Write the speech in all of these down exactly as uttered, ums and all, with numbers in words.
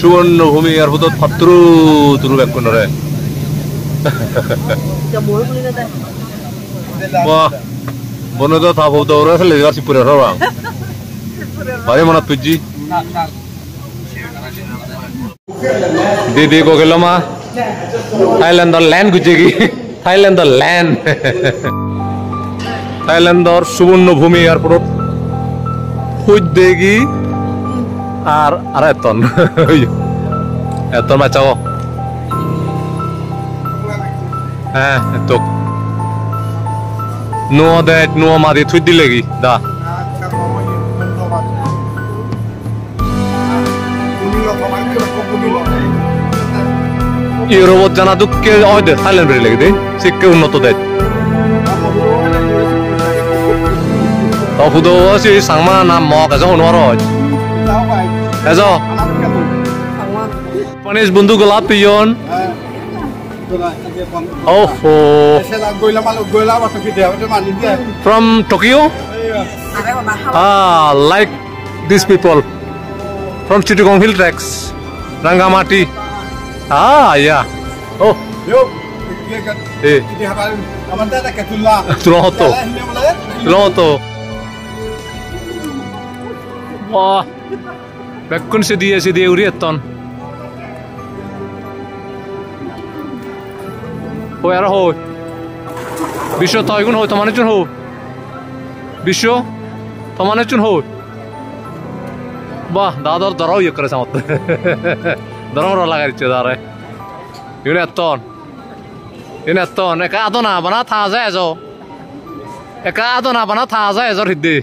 সুবর্ণভূমি এয়ারপোর্টত ফাত্রু তুরু ব্যাক কোনরে wah bono to thabu to ora sele gar sipura ora bare mana tuji didi ko gelama Thailand the land gujegi Thailand the land Thailand or Suvarnabhumi airport খুঁজ দেগি আর আর এতন এতন বাঁচাও হ্যাঁ তো নো that নো মাদি থুই দিলেগি দা ইউরোপ জানা দুঃখে ওই দে থাইল্যান্ড রে লেগে দে শিক্ষা উন্নত দেয় তবুদো সে সাংমা নাম মক এজ হনওয়ার এজ পানিশ বন্ধু গোলাপ পিয়ন oh from Tokyo ah like these people from Chittagong Hill Tracks Rangamati ah yeah oh eh Tuloto Tuloto wah bekkun sedih sedih uriaton oh era ho bisho toigun ho tomane chun ho bisho tomane chun ho bah dadar darao ye kare samat darao ro lagar che dare yune ton yune ton eka adona bana tha ja jo eka adona bana tha ja jo hidde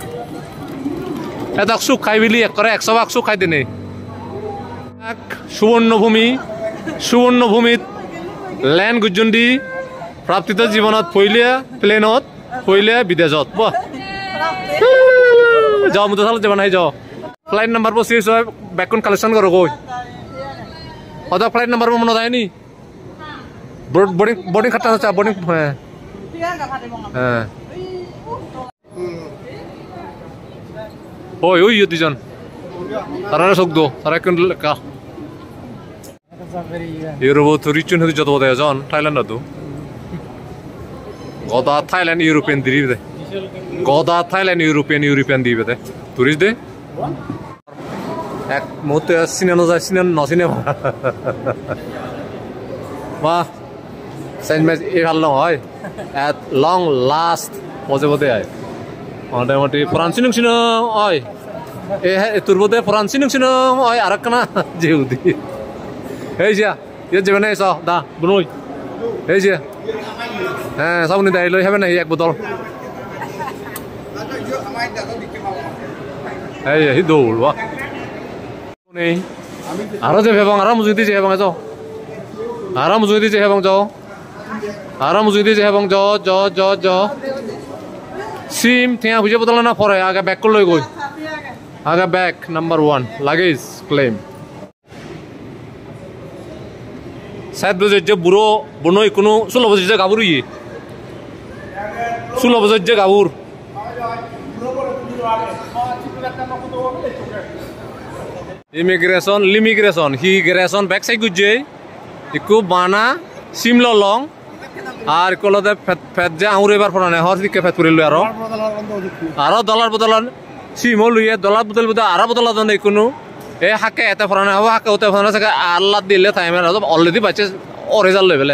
edak suk khai bili ekore একশো ভাগ suk khai dine এক সুবর্ণভূমি সুবর্ণভূমিত land গুজুন্ডি প্রাপ্তিত জীবনত পইলিয়া প্লেনত পইলিয়া বিদেশত বাহ যাও মুতো সাল যাবা নাই যাও ফ্লাইট নাম্বার পঁচিশ হয় ব্যাকন কালেকশন করো কই অদা ফ্লাইট নাম্বার মনে যায় নি বোর্ডিং বোর্ডিং খাতা আছে বোর্ডিং হ্যাঁ হ্যাঁ ওই ওই দুজন তারা সব দো তারা কোন কা Europe to reach into the Joto Zon, Thailand. Goda Thailand European Dive. Goda Thailand European European Dive. Tourist day? At Mote Sinan Sinan no cinema. Wah, send me long at long last was over there. On the Monte Francino oi. A turbo de Francino oi Arakana Judi. Hey Jia, ये जेबने ऐसा दा बनोई, hey Jia, हाँ सब उन्हें दायलो है बना एक बोतल, hey ये दो उल्वा, नहीं, आरा जब है बंग आरा मुझे दीजिए है बंग ऐसा, आरा मुझे दीजिए है बंग जाओ, आरा मुझे दीजिए है बंग जाओ जाओ जाओ जाओ, सिम थिया मुझे बोतल ना फॉर है आगे बैक को लोग कोई, आगे back number one luggage claim सात बजे जब बुरो बुनो इकोनो सोलह बजे जब गाबुर ये सोलह बजे जब गाबुर इमिग्रेशन लिमिग्रेशन ही ग्रेशन बैक साइड गुज्जे इको बाना सिमलो लॉन्ग आर इको लोदे फेट फेट जे आउरे बार फराने हर दिके फेट पुरे लो आरो आरो डॉलर बदलन सिमो लुये डॉलर बदल बदल आरो बदल दन इकोनो ए हाके एते फराने हो हाके उते फराने से अल्लाह दिले टाइम है तो ऑलरेडी बच्चे और रिजल्ट लेवल है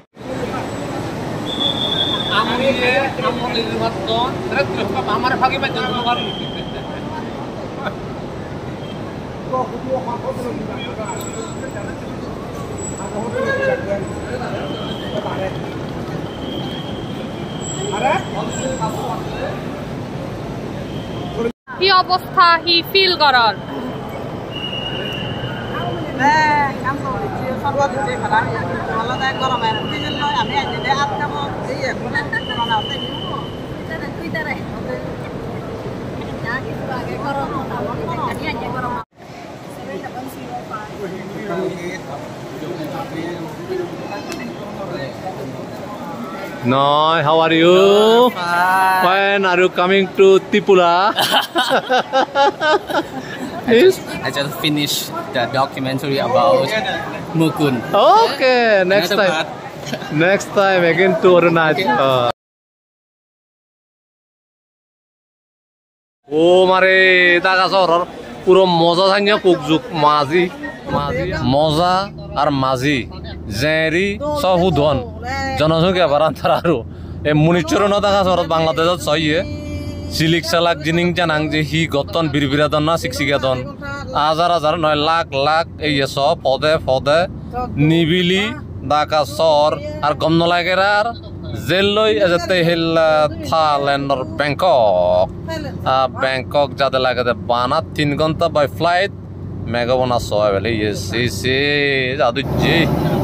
आमरी ये आमरी मत तो तरह हमारे भागी में जन लोग ही अवस्था ही फील करार কাম কৰি সৰ্বত যে খালা মালা তাই গৰম আই দিছিল নয় আমি আজ দে আত কাম এই এখন করোনা আছে এটা টুইটারে না কিছু আগে গরম আমি আজ গরম Noi, how are you? Fine. When are you coming to Tipula? Is? I just finished the documentary about Mukun. Okay, next Another time. part. Next time again to Arunachal. ও মারে টাকা শহর পুরো মজা থাকি কুকযুক মাঝি মজা আর মাঝি জেরি সব ধন জনসংখ্যা বারান্তার আৰু এই মুনিচরণ টাকা শহর বাংলাদেশত ছয়ে সিলিক সালাক জিনিং জানাং যে হি গতন বিরবিরাদন না শিক্ষিকাদন হাজার হাজার নয় লাখ লাখ এই সব পদে পদে নিবিলি ডাকা শহর আর গম নলাগের আর জেল লই যেতে হিল থাইল্যান্ডর ব্যাংকক ব্যাংকক যাতে লাগে বানা তিন ঘন্টা বাই ফ্লাইট মেঘবনা ছয় বেলে ইয়েস ইসে যাদু জি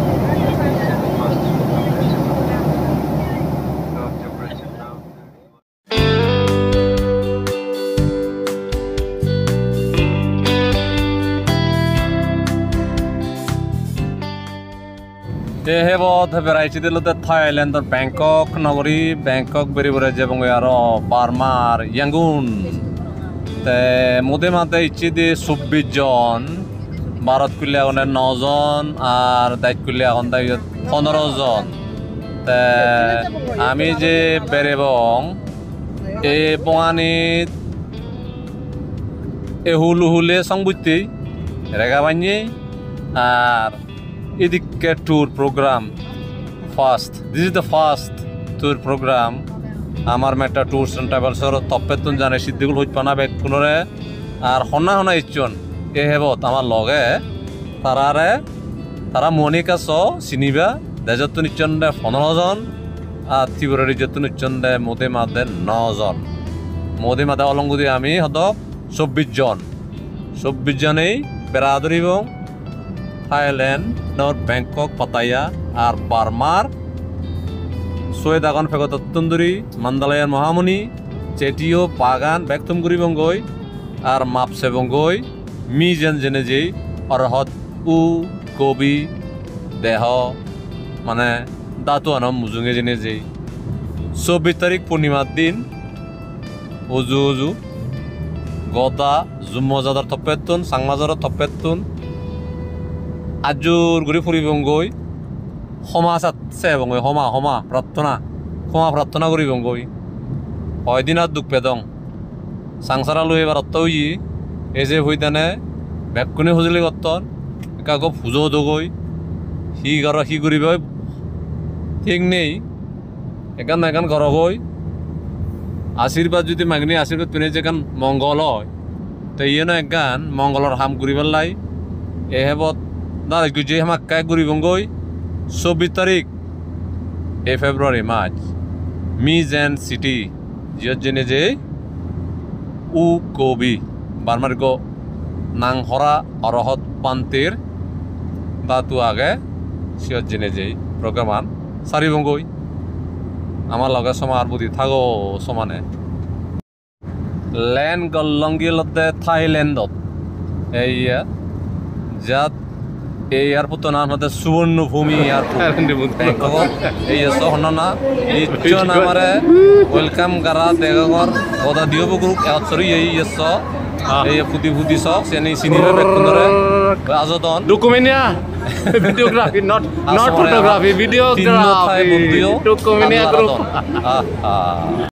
হেবত বেড়াইছি দিলতে থাইল্যান্ডর ব্যাংকক নগরী ব্যাংকক বেরি বেড়ে এবং আরো বার্মার ইয়াঙ্গুন তে মোদে মাতে ইচ্ছি দিয়ে চব্বিশ জন ভারত কুলিয়া এখন নজন আর দায়িত্ব কুলিয়া এখন পনেরো জন তে আমি যে বেরেবং এই বঙানিত এহুল হুলে সংবুতি রেগা বানিয়ে আর এদিকে tour programme first this is the first tour programme আমার মেটা ট্যুরস এন্ড ট্রাভেলসর তপেতুন জানে সিদ্ধিগুল হইত পানা বেগ কোনরে আর হনা হনা ইচ্ছন এ হেবত আমার লগে তারারে তারা মনিকা স চিনিবা দেজতুন ইচ্ছন দে পনেরো জন আর ত্রিপুরার ইজ্জতুন ইচ্ছন দে মোদে মাদে নজন মোদে মাদে অলঙ্গুদি আমি হত চব্বিশ জন চব্বিশ জনেই বেড়াদরি এবং থাইল্যান্ড নর ব্যাংকক পাতায়া আর বার্মার সৈয়দ আগন ফেগত তন্দুরি মান্দালয়ার মহামণি চেটিও বাগান ব্যক্তম করি বঙ্গই আর মাপসে বঙ্গই মি যেন জেনে যেই অরহত উ কবি দেহ মানে দাঁতো আনম মুজুঙে জেনে যেই চব্বিশ তারিখ পূর্ণিমার দিন উজু উজু গদা জুম্মজাদার থপেতুন সাংমাজার থপেতুন আজুর ঘুরি ফুরিবঙ্গই ক্ষমা চাচ্ছে বঙ্গই ক্ষমা ক্ষমা প্রার্থনা ক্ষমা প্রার্থনা করি বঙ্গই হয়দিন আর দুঃখ পেদং সাংসারা লই এবার অত্তই এই যে হইতানে ব্যাকুনি খুঁজলি গত্তন কাকো পুজো দগই সি ঘর সি করিব ঠিক নেই এখান এখান ঘর গই আশীর্বাদ যদি মাগনি আশীর্বাদ পিনে যেখান মঙ্গল হয় তো ইয়ে ন একগান মঙ্গলর হাম করিবার লাই এ হেবত না যে আমাক কায় ঘুরি বঙ্গই চব্বিশ তারিখ এ ফেব্রুয়ারি মার্চ মিজ এন্ড সিটি জিয়ত জেনে যে উ কবি বার্মার গো নাংহরা অরহত পান্তির দাতু আগে সিয়ত জেনে যে প্রোগ্রামান সারি বঙ্গই আমার লগে সমার বুদ্ধি থাকো সমানে ল্যান্ড গল্লঙ্গিলতে থাইল্যান্ডত এই যাত এই এয়ারপোর্ট নাম হতে সুবর্ণভূমি এয়ারপোর্ট ব্যাংকক এই সহনা ইচ্ছন আমারে ওয়েলকাম করা দেগর ওদা দিও গ্রুপ সরি এই এস এই ফুটি ফুটি সব সেনি সিনিবে বেকুনরে আজতন ডকুমেন্টিয়া videography not not photography videography ডকুমেন্টিয়া গ্রুপ